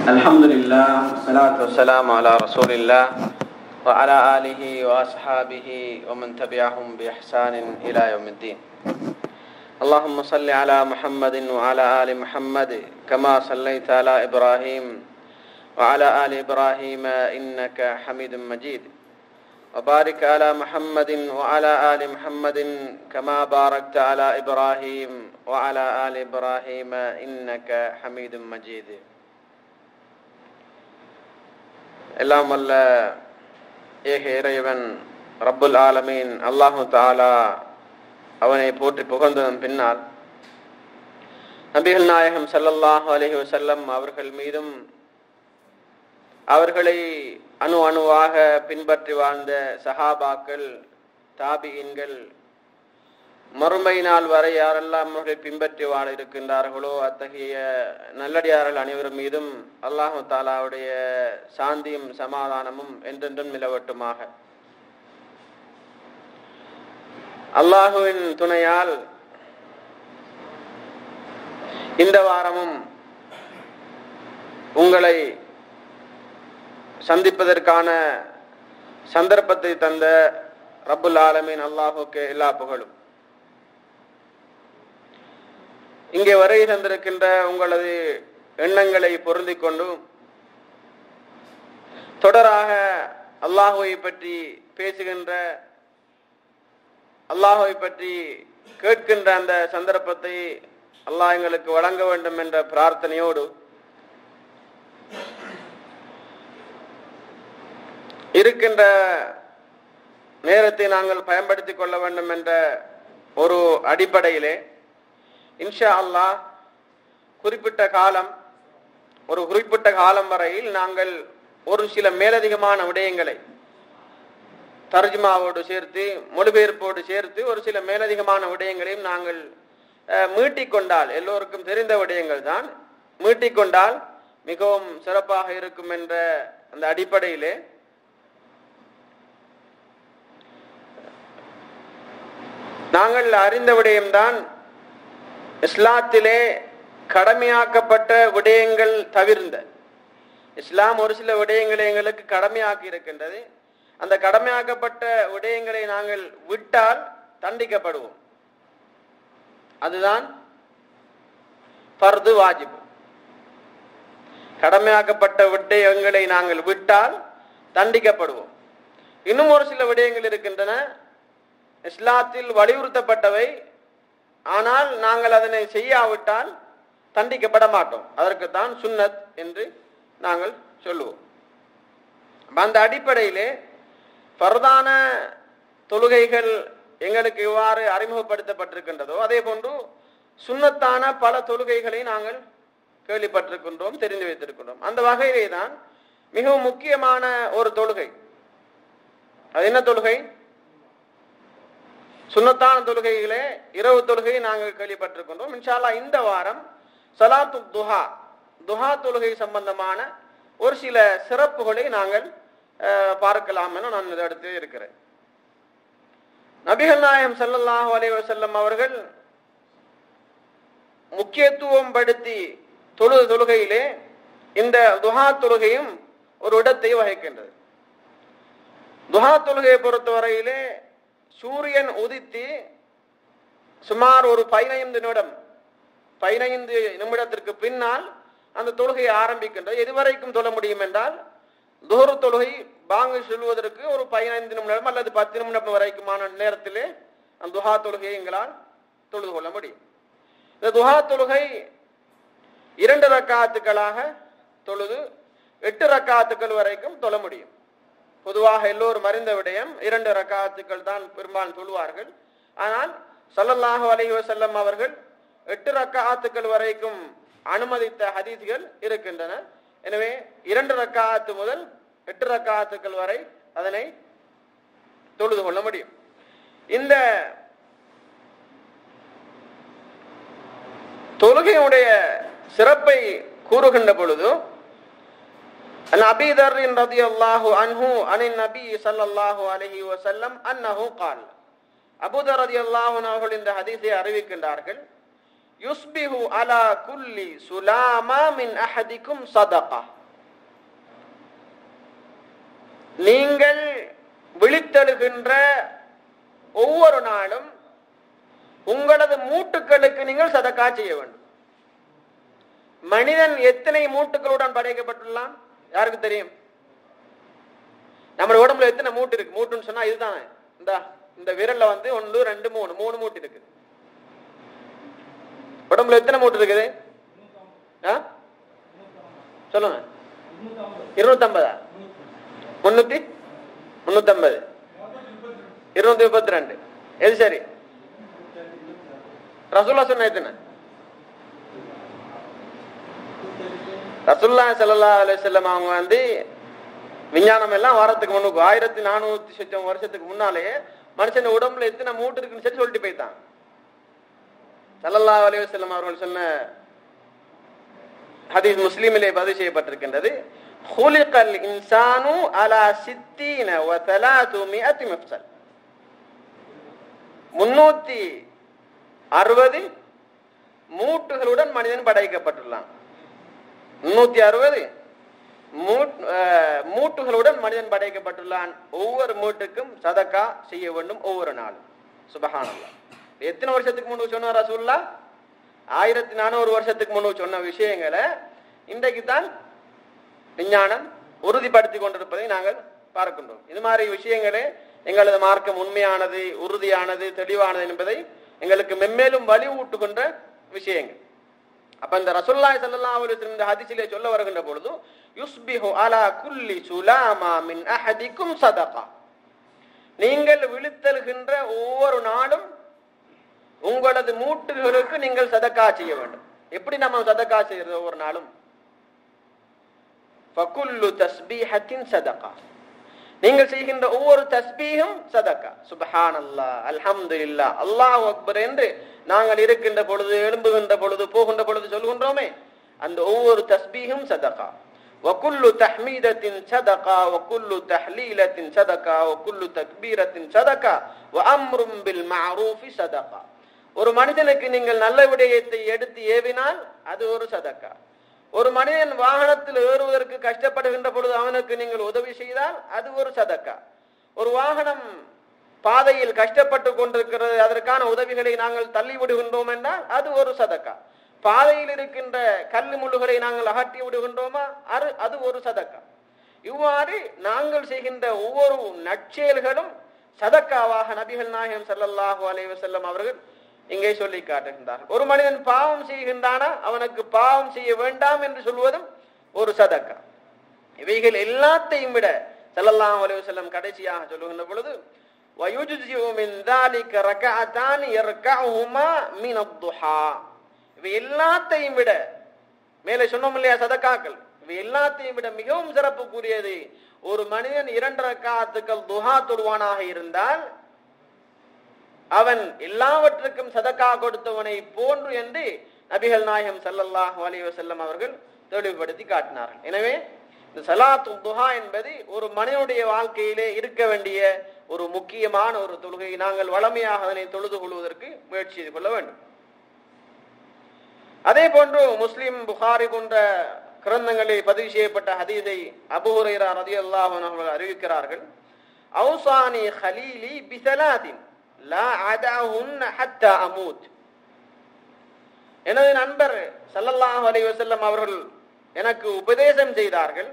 الحمد لله والصلاة والسلام على رسول الله وعلى آله وأصحابه ومن تبعهم بإحسان إلى يوم الدين. اللهم صل على محمد وعلى آل محمد كما صليت على إبراهيم وعلى آل إبراهيم إنك حميد مجيد، وبارك على محمد وعلى آل محمد كما باركت على إبراهيم وعلى آل إبراهيم إنك حميد مجيد. எல்லாம் வல்ல ஏக இறைவன் ரப்புல் ஆலமீன் அல்லாஹு தஆலா அவனை போற்றி புகழ்ந்ததன் பின்னால் நபிகள் நாயகம் ஸல்லல்லாஹு அலைஹி வஸல்லம் அவர்கள் மீதும் அவர்களை அணு அணுவாக பின்பற்றி வாழ்ந்த சஹாபாக்கள், தாபிஈன்கள், மறுமை நாள் வரை யாரெல்லாம் அவர்களை பின்பற்றி வாழ இருக்கின்றார்களோ அத்தகைய நல்லடியார்கள் அனைவரும் மீதும் அல்லாஹு தஆலாவுடைய சாந்தியும் சமாதானமும் என்றென்றும் நிலவட்டுமாக. அல்லாஹுவின் துணையால் இந்த வாரமும் உங்களை சந்திப்பதற்கான சந்தர்ப்பத்தை தந்த ரப்புல் ஆலமீன் அல்லாஹுக்கு எல்லா புகழும். இங்கே வருகை தந்திருக்கின்ற உங்களது எண்ணங்களை பொருந்திக் கொண்டு தொடராக அல்லாஹுவை பற்றி பேசுகின்ற, அல்லாஹுவை பற்றி கேட்கின்ற அந்த சந்தர்ப்பத்தை அல்லாஹ் எங்களுக்கு வழங்க வேண்டும் என்ற பிரார்த்தனையோடு இருக்கின்ற நேரத்தை நாங்கள் பயன்படுத்திக் கொள்ள வேண்டும் என்ற ஒரு அடிப்படையிலே இன்ஷா அல்லாஹ் ஒரு குறிப்பிட்ட காலம் வரையில் நாங்கள் ஒரு சில மேலதிகமான விடயங்களை தர்ஜுமாவோடு சேர்த்து, மொழிபெயர்ப்போடு சேர்த்து ஒரு சில மேலதிகமான விடயங்களையும் நாங்கள் மீட்டிக்கொண்டால், எல்லோருக்கும் தெரிந்த விடயங்கள் தான், மீட்டிக்கொண்டால் மிகவும் சிறப்பாக இருக்கும் என்ற அந்த அடிப்படையிலே நாங்கள் அறிந்த விடயம்தான், இஸ்லாத்திலே கடமையாக்கப்பட்ட விடயங்கள் தவிர்ந்த, இஸ்லாம் ஒரு சில விடயங்களை எங்களுக்கு கடமையாக்கி இருக்கின்றது. அந்த கடமையாக்கப்பட்ட விடயங்களை நாங்கள் விட்டால் தண்டிக்கப்படுவோம். அதுதான் ஃபர்து வாஜிப். கடமையாக்கப்பட்ட விடயங்களை நாங்கள் விட்டால் தண்டிக்கப்படுவோம். இன்னும் ஒரு சில விடயங்கள் இருக்கின்றன, இஸ்லாத்தில் வலியுறுத்தப்பட்டவை, ஆனால் நாங்கள் அதனை செய்யாவிட்டால் தண்டிக்கப்பட மாட்டோம். அதற்குத்தான் சுன்னத் என்று நாங்கள் சொல்லுவோம். அந்த அடிப்படையிலே ஃபர்தான தொழுகைகள் எங்களுக்கு எவ்வாறு அறிமுகப்படுத்தப்பட்டிருக்கின்றதோ அதே போன்று சுன்னத்தான பல தொழுகைகளை நாங்கள் கேள்விப்பட்டிருக்கின்றோம், தெரிந்து வைத்திருக்கின்றோம். அந்த வகையிலே தான் மிகவும் முக்கியமான ஒரு தொழுகை. அது என்ன தொழுகை? சுன்னத்தான தொழுகைகளே இரவு தொழுகை நாங்கள் கேள்விப்பட்டிருக்கின்றோம். இன்ஷா அல்லாஹ் இந்த வாரம் ஸலாத்து துஹா தொழுகை சம்பந்தமான ஒரு சில சிறப்புகளை நாங்கள் பார்க்கலாம் என நான் இந்த இடத்தில் இருக்கிறேன். நபிகள் நாயகம் ஸல்லல்லாஹு அலைஹி வஸல்லம் அவர்கள் முக்கியத்துவம் படுத்தி தொழுகையிலே இந்த துஹா தொழுகையும் ஒரு இடத்தை வகிக்கின்றது. துஹா தொழுகையை பொறுத்தவரையிலே சூரியன் உதித்து சுமார் ஒரு 15 நிமிடத்திற்கு பின்னால் அந்த தொழுகையை ஆரம்பிக்கின்றது. எதுவரைக்கும் தொழ முடியும் என்றால் துஹர் தொழுகை பாங்கு சொல்வதற்கு ஒரு 15 நிமிடம் அல்லது 10 நிமிடம் வரைக்குமான நேரத்திலே அந்த துஹா தொழுகையை எங்களால் தொழுது கொள்ள முடியும். இந்த துஹா தொழுகை 2 ரக்காத்துக்களாக தொழுது 8 ரக்காத்துக்கள் வரைக்கும் தொழ முடியும். பொதுவாக எல்லோரும் அறிந்த விடயம் 2 ரக்காத்துக்கள் தான் பெரும்பாலும் தொழுவார்கள். ஆனால் ஸல்லல்லாஹு அலைஹி வஸல்லம் அவர்கள் 8 ரக்காத்துக்கள் வரைக்கும் அனுமதித்த ஹதீஸ்கள் இருக்கின்றன. எனவே 2 ரக்காத்து முதல் 8 ரக்காத்துக்கள் வரை அதனை தொழுது கொள்ள முடியும். இந்த தொழுகையுடைய சிறப்பை கூறுகின்ற பொழுது அன் அபீ தர் ரலியல்லாஹு அன்ஹு அனின் நபி ஸல்லல்லாஹு அலைஹி வஸல்லம் அன்னஹு قال, அபூ தர் ரலியல்லாஹு அன்ஹு அவர்கள் இந்த ஹதீஸை அறிவிக்கின்றார்கள், யுஸ்பிஹு அலா குல்லி சுலாமா மின் அஹதிக்கும் சதகா. நீங்கள் விழித்தெழுகின்ற ஒவ்வொரு நாளும் உங்களது மூட்டுக்களுக்கு நீங்கள் சதக்கா செய்ய வேண்டும். மனிதன் எத்தனை மூட்டுக்களுடன் படைக்கப்பட்டுள்ளான் யாருக்கு தெரியும்? நம்ம உடம்புல எத்தனை மூட்டு இருக்கு? மூட்டுன்னு சொன்னா இதுதானே, இந்த விரல்ல 1 2 3 மூட்டு இருக்கு. உடம்புல எத்தனை மூட்டு இருக்குது? சொல்லுங்க. 250 350 232. எது சரி? ரசூலுல்லாஹ் சொன்ன எத்தனை? ரசூலுல்லாஹி ஸல்லல்லாஹு அலைஹி வஸல்லம் அவங்க விஞ்ஞானம் எல்லாம் வாரத்துக்கு முன்னுக்கு 1400 வருஷத்துக்கு முன்னாலேயே மனுஷன் உடம்புல எத்தனை மூட்டு இருக்குன்னு சொல்லி சொல்லிட்டு போய்தான். ஸல்லல்லாஹு அலைஹி வஸல்லம் அவர்கள் சொன்ன ஹதீஸ் முஸ்லிமிலே பதிவு செய்யப்பட்டிருக்கின்றது. ஹுலிகல் இன்சானு அலா 60 வ 300 மஃஸல். 360 மூட்டுகளுடன் மனிதன் படைக்கப்பட்டுள்ளான். 360 மூட்டுகளுடன் மனிதன் படைக்கப்பட்டுள்ளான். ஒவ்வொரு மூட்டுக்கும் சதக்கா செய்ய வேண்டும் ஒவ்வொரு நாளும். சுப்ஹானல்லாஹ். எத்தனை வருஷத்துக்கு முன்பு சொன்னார் ரசூலுல்லாஹ்? 1400 வருஷத்துக்கு முன்பு சொன்ன விஷயங்களை இன்றைக்கு தான் விஞ்ஞானம் உறுதிப்படுத்தி கொண்டிருப்பதை நாங்கள் பார்க்கின்றோம். இது மாதிரி விஷயங்களே எங்களது மார்க்கம் உண்மையானது, உறுதியானது, தெளிவானது என்பதை எங்களுக்கு மென்மேலும் வலிவூட்டுகின்ற விஷயங்கள். அப்ப இந்த ரசூலுல்லாஹி ஸல்லல்லாஹு அலைஹி வஸல்லம் இந்த ஹதீஸிலே சொல்ல வருகின்ற பொழுது யுஸ்பிஹு அலா குல்லி சுலாமா மின் அஹதிக்கும் சதகா. நீங்கள் விழித்தெழுகின்ற ஒவ்வொரு நாளும் உங்களது மூட்டுகளுக்கு நீங்கள் சதக்கா செய்ய வேண்டும். எப்படி நம்ம சதக்கா செய்யறது? ஒவ்வொரு நாளும் ஃபகுல்லு தஸ்பீஹத்தின் சதகா. நீங்கள் செய்கின்ற ஒவ்வொரு தஸ்பீஹும் சதக்கா. சுப்ஹானல்லாஹ், அல்ஹம்துலில்லாஹ், அல்லாஹு அக்பர் என்று நாங்கள் இருக்கின்ற பொழுது, எழும்புகின்ற பொழுது, போகின்ற பொழுது சொல்கின்றோமே, அந்த ஒவ்வொரு தஸ்பீஹும் சதகா. வகுல்லு தஹ்மீதத்தின் சதகா வகுல்லு தஹ்லீலத்தின் சதகா வகுல்லு தக்பீரத்தின் சதகா வஅம்ரும் பில் மஅரூஃபி சதகா. ஒரு மனிதனுக்கு நீங்கள் நல்ல விடயத்தை எடுத்து ஏவினால் அது ஒரு சதக்கா. ஒரு மனிதன் வாகனத்தில் ஏறுவதற்கு கஷ்டப்படுகின்ற பொழுது அவனுக்கு நீங்கள் உதவி செய்தால் அது ஒரு சதக்கா. ஒரு வாகனம் பாதையில் கஷ்டப்பட்டு கொண்டிருக்கிறது, அதற்கான உதவிகளை நாங்கள் தள்ளி விடுகின்றோம் என்றால் அது ஒரு சதக்கா. பாதையில் இருக்கின்ற கல்லு முள்ளுகளை நாங்கள் அகற்றி விடுகின்றோமா அது ஒரு சதக்கா. இவ்வாறு நாங்கள் செய்கின்ற ஒவ்வொரு நற்செயல்களும் சதக்காவாக நபிகள் நாயகம் ஸல்லல்லாஹு அலைஹி வஸல்லம் அவர்கள் இங்கே சொல்லி காட்டுகின்றார். ஒரு மனிதன் பாவம் செய்கின்றானா அவனுக்கு பாவம் செய்ய வேண்டாம் என்று சொல்வதும் ஒரு சதக்கா. இவைகள் எல்லாத்தையும் விட ஸல்லல்லாஹு அலைஹி வஸல்லம் கடைசியாக சொல்லுகின்ற பொழுது வயுஜ்ஸிஉ மின் ذلك ركعتان يركعهما من الضحى. இவை எல்லாத்தையும் விட, மேலே சொன்னோம் இல்லையா சதக்காக்கள், இவை எல்லாத்தையும் விட மிகவும் சிறப்புக்குரியது ஒரு மனிதன் 2 ரக்காத்துக்கள் துஹா தொழுவானாக இருந்தால் அவன் எல்லாவற்றுக்கும் சதக்கா கொடுத்தவனை போன்று என்று நபிகள் நாயகம் ஸல்லல்லாஹு அலைஹி வஸல்லம் அவர்கள் தெளிவுபடுத்தி காட்டினார்கள். எனவே இந்த ஸலாத்து துஹா என்பது ஒரு மனிதனுடைய வாழ்க்கையிலே இருக்க வேண்டிய ஒரு முக்கியமான ஒரு தொழுகை. நாங்கள் வளமையாக அதனை தொழுது கொள்வதற்கு முயற்சி செய்து கொள்ள வேண்டும். அதே போன்று முஸ்லிம், புகாரி போன்ற கிரந்தங்களில் பதிவு செய்யப்பட்ட ஹதீஸை அபூ ஹுரைரா ரலியல்லாஹு அன்ஹு அவர்கள் அறிவிக்கிறார்கள். அவுசானி ஹலீலி பிஸலாத்தின் லா அதஹுன் ஹத்தா அமூத். எனது நண்பர் ஸல்லல்லாஹு அலைஹி வஸல்லம் அவர்கள் எனக்கு உபதேசம் செய்தார்கள்,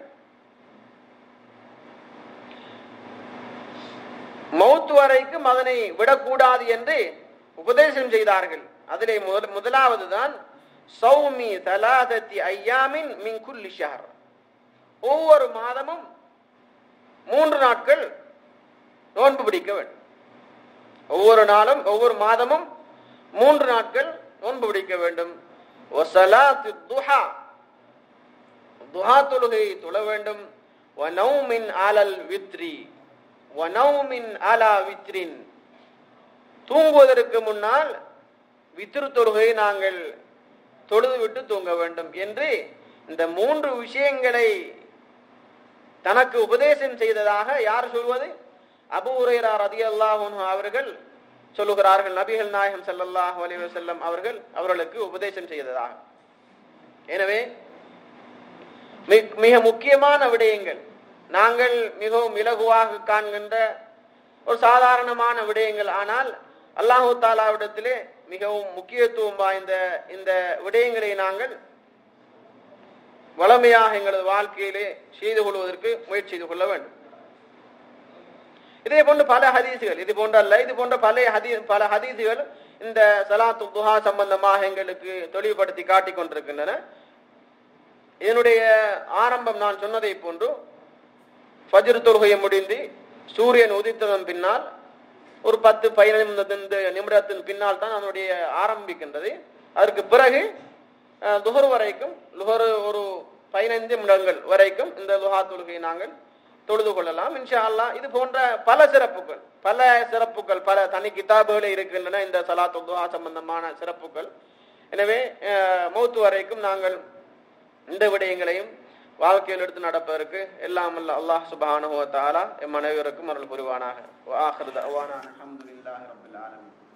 மௌத் வரைக்கும் அதனை விடக்கூடாது என்று உபதேசம் செய்தார்கள். அதிலே முதலாவது தான் சௌமி தலாதத்தி ஐயாமின் மின் குல்லி ஷஹர். ஒவ்வொரு மாதமும் 3 நாட்கள் நோன்பு பிடிக்க வேண்டும். ஒவ்வொரு நாளும் ஒவ்வொரு மாதமும் 3 நாட்கள் நோன்பு பிடிக்க வேண்டும். வஸலாத்து துஹா, துஹா தொழுகையை தொழ வேண்டும். வனௌமின் அலல் வித்ரி, வனௌமின் அலா வித்ரின், தூங்குவதற்கு முன்னால் வித்ரு தொழுகையை நாங்கள் தொழுது விட்டு தூங்க வேண்டும் என்று இந்த 3 விஷயங்களை தனக்கு உபதேசம் செய்ததாக யார் சொல்வது? அபூ ஹுரைரா ரலியல்லாஹு அன்ஹு அவர்கள் சொல்லுகிறார்கள் நபிகள் நாயகம் ஸல்லல்லாஹு அலைஹி வஸல்லம் அவர்களுக்கு உபதேசம் செய்ததாக. எனவே மிக முக்கியமான விடயங்கள், நாங்கள் மிகவும் இலகுவாக காண்கின்ற ஒரு சாதாரணமான விடயங்கள், ஆனால் அல்லாஹு தாலாவிடத்திலே மிகவும் முக்கியத்துவம் வாய்ந்த இந்த விடயங்களை நாங்கள் வளமையாக எங்களது வாழ்க்கையிலே செய்து கொள்வதற்கு முயற்சி செய்து கொள்ள வேண்டும். இதே போன்ற பல ஹதீசுகள், இது போன்ற அல்ல, இது போன்ற பல ஹதீசுகள் இந்த ஸலாத்து துஹா சம்பந்தமாக எங்களுக்கு தெளிவுபடுத்தி காட்டிக் கொண்டிருக்கின்றன. இதனுடைய ஆரம்பம் நான் சொன்னதை போன்று ஃபஜ்ர் தொழுகையை முடிந்து சூரியன் உதித்ததன் பின்னால் ஒரு 10-15 நிமிடத்தின் பின்னால் தான் அதனுடைய ஆரம்பிக்கின்றது. அதற்கு பிறகு துஹர் வரைக்கும், லுஹர் ஒரு 15 நிமிடங்கள் வரைக்கும் இந்த துஹா தொழுகையை நாங்கள் தொழுது கொள்ளலாம் இன்ஷா அல்லாஹ். இது போன்ற பல சிறப்புகள் பல தனி கிதாபுகளே இருக்கின்றன இந்த ஸலாத்து துஹா சம்பந்தமான சிறப்புகள். எனவே மௌத்து வரைக்கும் நாங்கள் இந்த விடயங்களையும் வாழ்க்கையில் எடுத்து நடப்பதற்கு எல்லாம் அல்லாஹ் சுப்ஹானஹு வ தஆலா எம் அனைவருக்கும் அருள் புரிவானாக. வ ஆகிரு தஅவானா அல்ஹம்துலில்லாஹி ரப்பில் ஆலமீன்.